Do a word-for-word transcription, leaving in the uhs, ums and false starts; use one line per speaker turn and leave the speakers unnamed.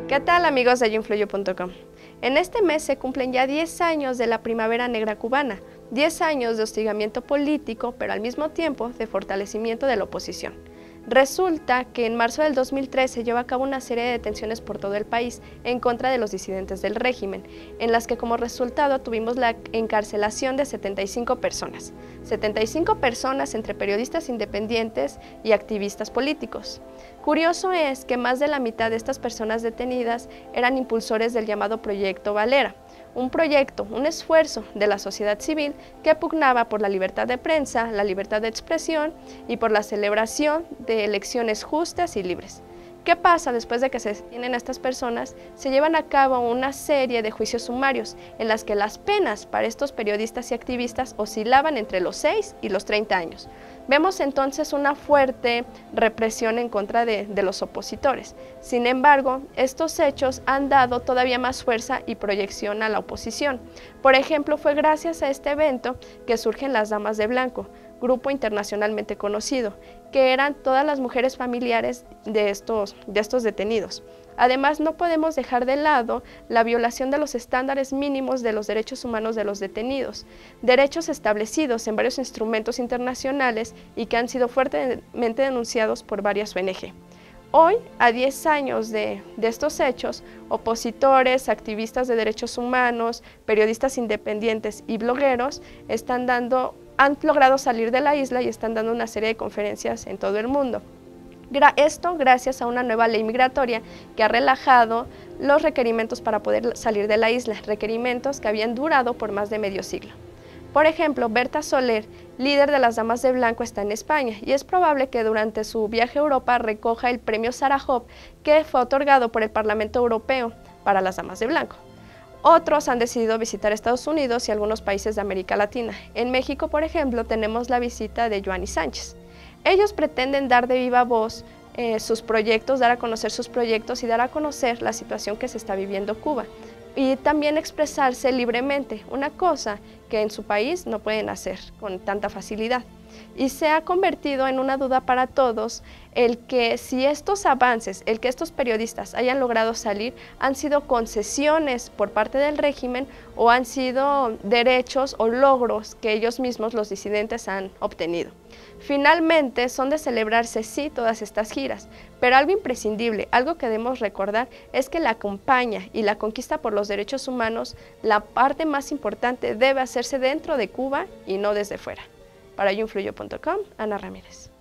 ¿Qué tal, amigos de yo influyo punto com? En este mes se cumplen ya diez años de la Primavera Negra cubana, diez años de hostigamiento político, pero al mismo tiempo de fortalecimiento de la oposición. Resulta que en marzo del dos mil tres se llevó a cabo una serie de detenciones por todo el país en contra de los disidentes del régimen, en las que como resultado tuvimos la encarcelación de setenta y cinco personas. setenta y cinco personas entre periodistas independientes y activistas políticos. Curioso es que más de la mitad de estas personas detenidas eran impulsores del llamado Proyecto Valera, un proyecto, un esfuerzo de la sociedad civil que pugnaba por la libertad de prensa, la libertad de expresión y por la celebración de elecciones justas y libres. ¿Qué pasa después de que se detienen a estas personas? Se llevan a cabo una serie de juicios sumarios en las que las penas para estos periodistas y activistas oscilaban entre los seis y los treinta años. Vemos entonces una fuerte represión en contra de, de los opositores. Sin embargo, estos hechos han dado todavía más fuerza y proyección a la oposición. Por ejemplo, fue gracias a este evento que surgen las Damas de Blanco, grupo internacionalmente conocido, que eran todas las mujeres familiares de estos, de estos detenidos. Además, no podemos dejar de lado la violación de los estándares mínimos de los derechos humanos de los detenidos, derechos establecidos en varios instrumentos internacionales y que han sido fuertemente denunciados por varias O N G. Hoy, a diez años de, de estos hechos, opositores, activistas de derechos humanos, periodistas independientes y blogueros están dando, han logrado salir de la isla y están dando una serie de conferencias en todo el mundo. Esto gracias a una nueva ley migratoria que ha relajado los requerimientos para poder salir de la isla, requerimientos que habían durado por más de medio siglo. Por ejemplo, Berta Soler, líder de las Damas de Blanco, está en España y es probable que durante su viaje a Europa recoja el premio Sájarov que fue otorgado por el Parlamento Europeo para las Damas de Blanco. Otros han decidido visitar Estados Unidos y algunos países de América Latina. En México, por ejemplo, tenemos la visita de Joanny Sánchez. Ellos pretenden dar de viva voz eh, sus proyectos, dar a conocer sus proyectos y dar a conocer la situación que se está viviendo Cuba. Y también expresarse libremente, una cosa que en su país no pueden hacer con tanta facilidad. Y se ha convertido en una duda para todos el que si estos avances, el que estos periodistas hayan logrado salir, han sido concesiones por parte del régimen o han sido derechos o logros que ellos mismos, los disidentes, han obtenido. Finalmente, son de celebrarse, sí, todas estas giras, pero algo imprescindible, algo que debemos recordar, es que la campaña y la conquista por los derechos humanos, la parte más importante debe hacerse dentro de Cuba y no desde fuera. Para yo influyo punto com, Ana Ramírez.